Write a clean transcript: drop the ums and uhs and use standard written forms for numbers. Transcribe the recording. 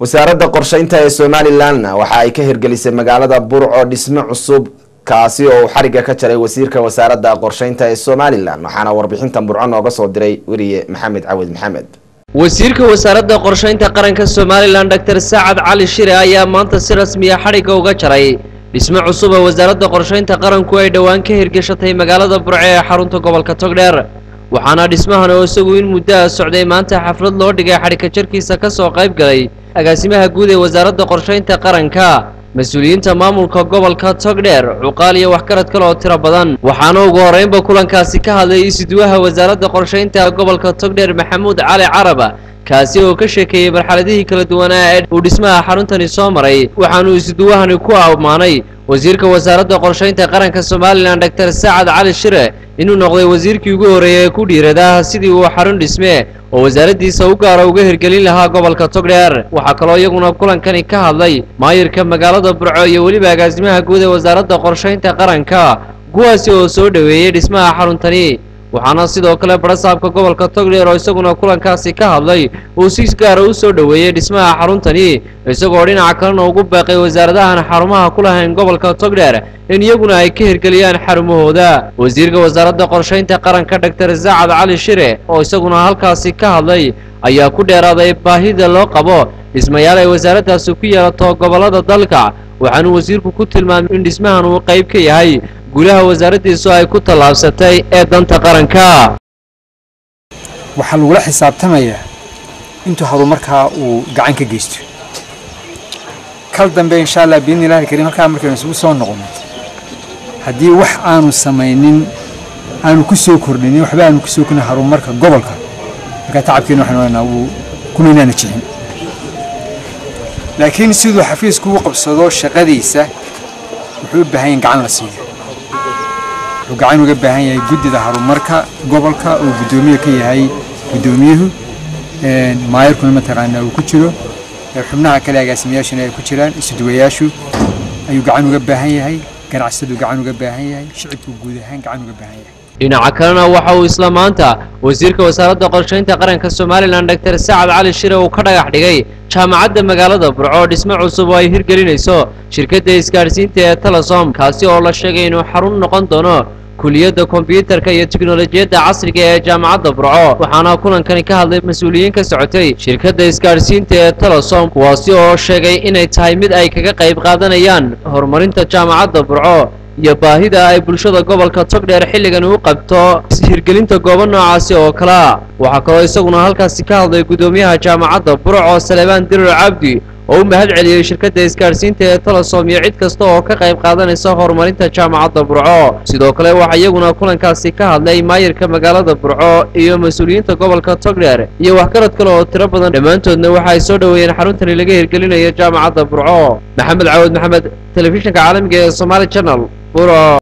wasaaradda qorshaynta ee Somaliland waxa ay ka hirgelisay magaalada Burco dhisme cusub kaasi oo xariga ka jaray wasiirka wasaaradda qorshaynta ee Somaliland waxaana warbixintan Burco nooga soo diray wariye Maxamed Awad Maxamed. wasiirka wasaaradda qorshaynta qaranka Somaliland Dr. Saad Ali Shire ayaa maanta si rasmi ah xariga uga jaray dhisme cusub oo wasaaradda qorshaynta qaranku ay dhawaan ka hirgashatay magaalada Burco ee xarunta gobolka Togdheer. waxaana dhismahan oo isagu in muddo socday maanta xaflad loo dhigay xariga jarkiisa ka soo qayb galay agaasimaha guud ee wasaaradda qorshaynta qaranka mas'uuliyiinta maamulka gobolka Togdheer cuqaal iyo wax karad kale oo tiro badan waxaana ugu horeynba kulankaasi ka hadlay isduwaha wasaaradda qorshaynta gobolka Togdheer Maxamuud Cali Caraba kaasi oo ka sheekeeyay marxaladihii kala duwanaa ee uu dhismaha xaruntani soo maray waxaanu isduwahani ku amaanay wasiirka wasaaradda qorshaynta qaranka Somaliland Dr. Saad Ali Shire inuu noqday wasiirkii ugu horeeyay ku dhiirada sidii uu xarun dhisme oo wasaaraddiisa u gaar uga hirgelin lahaa gobolka Togdheer. waxa kale oo iyaguna kulankani ka hadlay maayirka magaalada Burco iyo waliba agaasimaha guud ee wasaaradda qorshaynta qaranka kuwaasi oo soo dhaweeyay dhismaha xaruntani waxaana sidoo kale barasaabka gobolka Togdheer oo isaguna kulankaasi ka hadlay uu si gaar ah u soo dhaweeyay dhismaha xaruntani isagoo dhinaca kalena ugu baaqay wasaaradahan xarumaha ku lahayn gobolka Togdheer in iyaguna ay ka hirgeliyaan xarumahooda. wasiirka wasaaradda qorshaynta qaranka Dr. Saad Ali Shire oo isaguna halkaasi ka hadlay ayaa ku dheeraaday baahida loo qabo dhismayaal ay wasaaraddaasi ku yeelato gobolada dalka waxaana wasiirku ku tilmaamay in dhismahan uu qayb ka yahay guulaha wasaaraddiisu ay ku tallaabsatay ee danta qaranka. waxaa lagu xisaabtamayaa intuu horumarka uu gacan ka geysto kal dambe insha Allah biin ilaahay kariim halka markaynu isugu soo noqono haddii wax aanu samaynin aanu ku soo kordhinin waxba aanu ku soo kordhin horumarka gobolka marka tacabkeena waxaan wanaagna uu kumeynaan jicin laakiin sidoo xafiisku u qabsado shaqadiisa wuxuu u baahan yahay gacan la siiyo وقاعد uga baahan yahay gudida horumarka gobolka oo gudoomiye ka yahay gudoomiyuhu maayirkuna ma taqaana uu ku jiro xubnaha kale agaasimayaashana ay ku jiraan isduwayaashu ayuu gacan uga baahan yahay ganacsadu gacan uga baahan yahay shicibku guud ahaan gacan uga baahan yahay. dhinaca kalena waxa uu isla maanta wasiirka wasaaradda qorshaynta qaranka Somaliland Dr. Saad Ali Shire uu ka dhagax dhigay jaamacadda magaalada Burco dhisme cusub oo ay hirgelinayso shirkadda isgaarsiinta ee Telesom kaasi oo la sheegay inuu xarun noqon doono kuliyadda kombiyuutarka iyo tiknoolajiyadda casriga ee jaamacadda Burco. waxaana kulankani ka hadlay mas'uuliyiin ka socotay shirkadda isgaarsiinta ee Telesom kuwaasi oo sheegay inay tahay mid ay kaga qayb qaadanayaan horumarinta jaamacadda Burco iyo baahida ay bulshada gobolka Togdheer xilligan u qabto hirgelinta goobo noocaasi oo kala. waxa kale oo isaguna halkaasi ka hadlay gudoomiyaha jaamacadda Burco Salebaan Dirir Cabdi oo u mahad celiyay shirkadda isgaarsiinta ee Telesom iyo cid kasta oo ka qayb qaadanaysa horumarinta jaamacadda Burco. sidoo kale waxa iyaguna kulankaasi ka hadlay maayirka magaalada Burco iyo mas'uuliyiinta gobolka Togdheer iyo wax karad kale oo tiro badan dhamaantoodna waxa ay soo dhaweeyeen xaruntani laga hirgelinayo jaamacadda Burco. Maxamed Awad Maxamed, telefishinka caalamiga ee Somali Channel Burco.